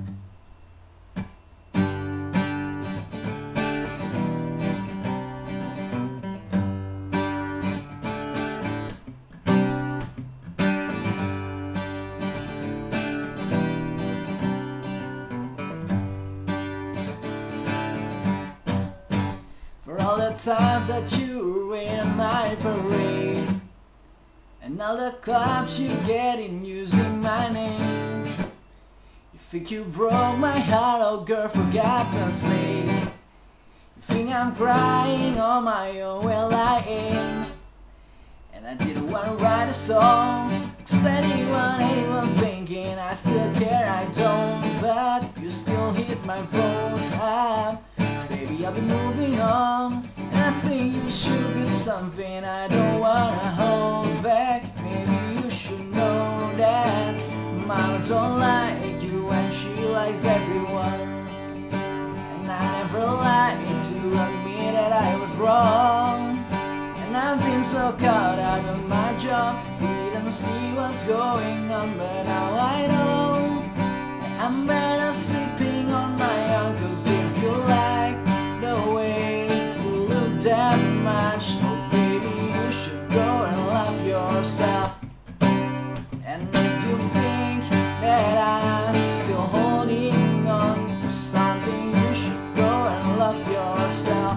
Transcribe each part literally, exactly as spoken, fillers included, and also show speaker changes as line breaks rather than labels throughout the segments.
For all the time that you were in my parade, and all the clubs you get in using my name. You think you broke my heart, oh girl, for God's sake. You think I'm crying on my own, well I ain't. And I didn't want to write a song, cause anyone, anyone thinking I still care, I don't. But you still hit my phone up. Baby, I'll be moving on, and I think you should be something I don't wanna hold back. Maybe you should know that Mama don't like you and she likes everyone. And I never lied to admit that I was wrong. And I've been so caught up in my job, didn't see what's going on, but now I know I'm better sleeping on my own. Cause if you like the way you look that much, oh baby, you should go and love yourself. And if you think that I'm still holding on to something, you should go and love yourself.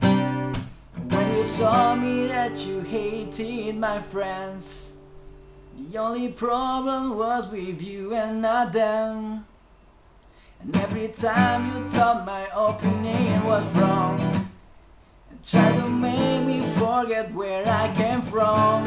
When you told me that you hated my friends, the only problem was with you and not them. And every time you thought my opinion was wrong, and tried to make me forget where I came from.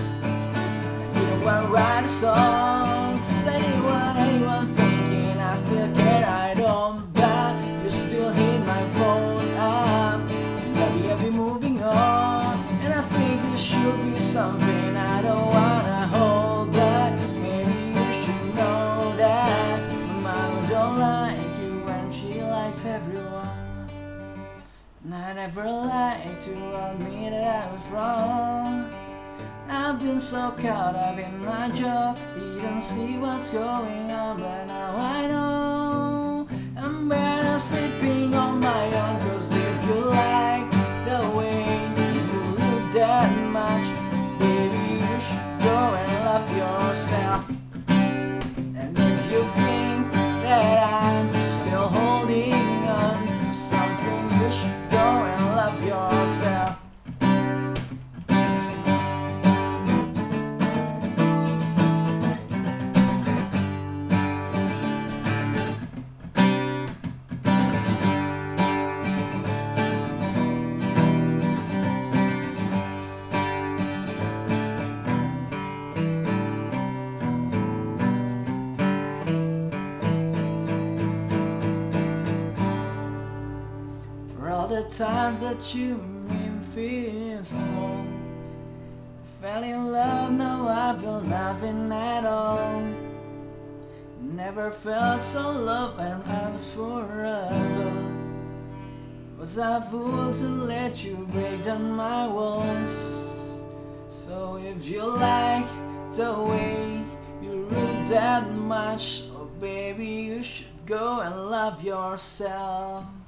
I didn't want to write a song, cause anyone, anyone thinking I still care, I don't. But you still hit my phone up, and baby, I'll be moving on. And I think you should be something I don't wanna hold back. Maybe you should know that Mama don't like you and she likes everyone. And I never lied to admit that I was wrong. I've been so caught up in my job, didn't see what's going on, but now I know I'm better sleeping on my own. Cause if you like the way you look that much, baby, you should go and love yourself. And if you think that I'm still holding on to something, you should go and love yourself. All the times that you made me feel small, I fell in love, now I feel nothing at all. Never felt so low when I was forever. Was I fool to let you break down my walls? So if you like the way you look that much, oh baby, you should go and love yourself.